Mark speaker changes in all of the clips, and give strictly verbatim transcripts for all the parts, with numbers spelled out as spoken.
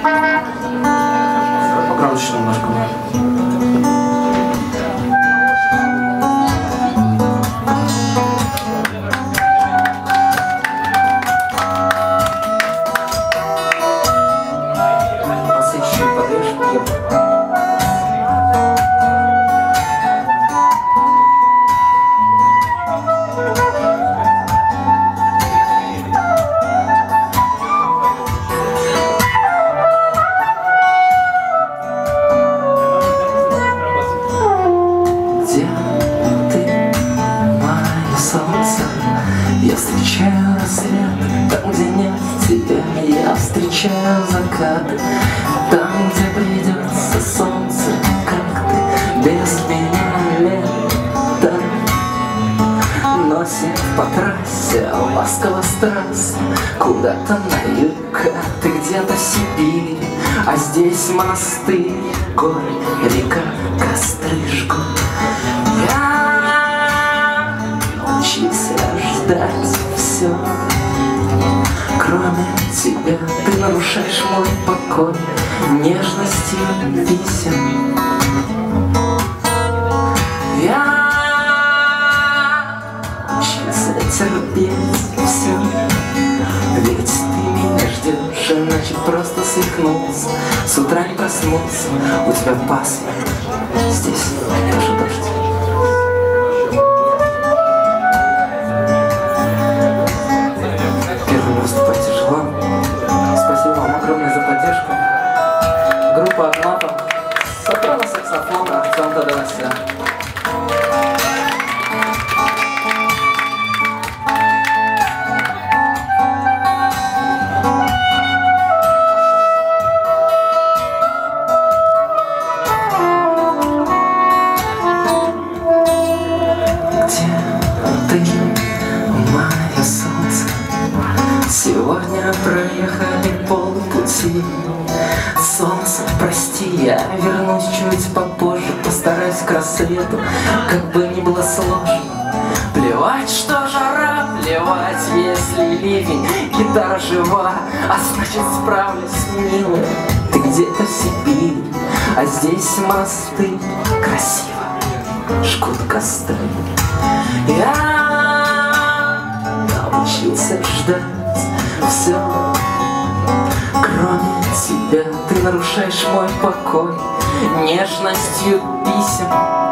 Speaker 1: Погромче немножко.
Speaker 2: Я встречаю рассвет, там, где нет тебя. Я встречаю закат, там, где придется солнце, как ты без меня лето носит по трассе ласково страз куда-то на юг. Ты где-то в Сибири, а здесь мосты, горы, река, костры жгут. Я научился ждать все, кроме тебя. Ты нарушаешь мой покой нежностью писем. Я научился терпеть все, ведь ты меня ждешь, иначе просто свихнулся. С утра не проснулся, у тебя пасмурно, здесь тоже дождь. Выступать тяжело. Спасибо вам огромное за поддержку. Группа Агнатов, сопрано саксофона Артем Тадевасян. Сегодня проехали полпути. Солнце, прости, я вернусь чуть попозже. Постараюсь к рассвету, как бы ни было сложно. Плевать, что жара, плевать, если ливень. Гитара жива, а значит справлюсь, милая. Ты где-то в Сибири, а здесь мосты. Красиво жгут костры. Я научился ждать все, кроме тебя. Ты нарушаешь мой покой нежностью писем.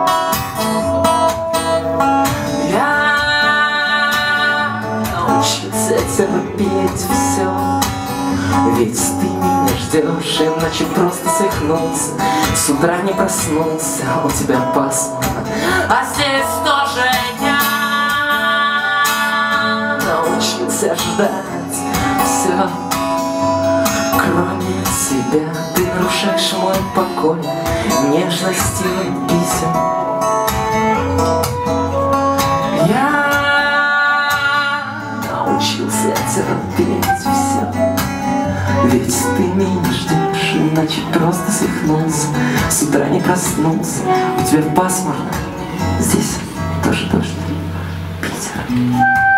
Speaker 2: Я научился терпеть все, ведь ты меня ждешь, иначе просто свихнулся. С утра не проснулся, у тебя пасмурно, а здесь тоже я научился ждать все, кроме тебя. Ты нарушаешь мой покой нежностью писем. Я научился терпеть все, ведь ты меня ждешь, иначе просто свихнулся. С утра не проснулся, у тебя пасмурно, здесь тоже дождь. Питер.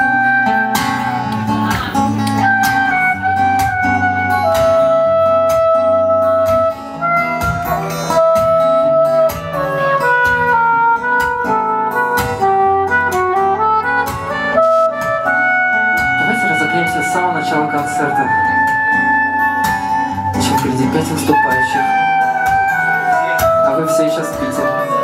Speaker 2: С самого начала концерта. Еще впереди пять выступающих, а вы все еще спите.